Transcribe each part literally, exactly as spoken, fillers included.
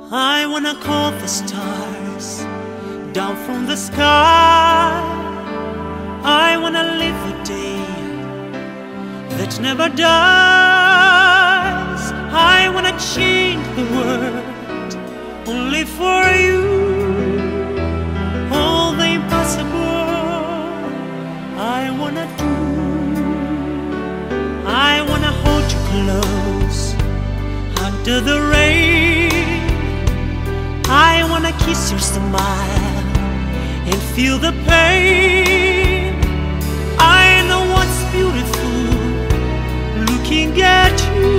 I wanna call the stars down from the sky. I wanna live a day that never dies. I wanna change the world only for you. All the impossible I wanna do. I wanna hold you close under the rain. I wanna kiss your smile and feel the pain. I know what's beautiful looking at you.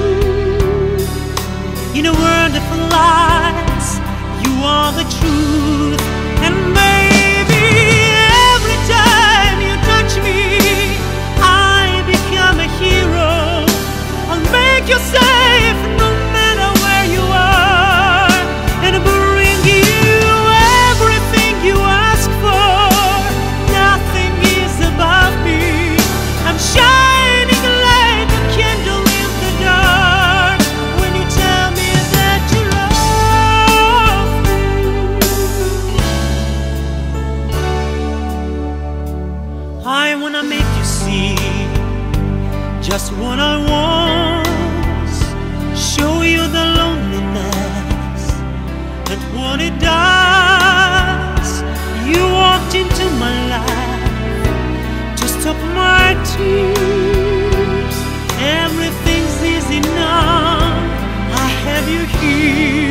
In a world of lies, you are the truth. And baby, every time you touch me, I become a hero. I'll make you safe no matter where you are, and bring you everything you ask for. Nothing is above me. I'm shining like a candle in the dark when you tell me that you love me. I wanna make you see just what I want. Show you the loneliness and what it does. You walked into my life to stop my tears. Everything's easy now, I have you here.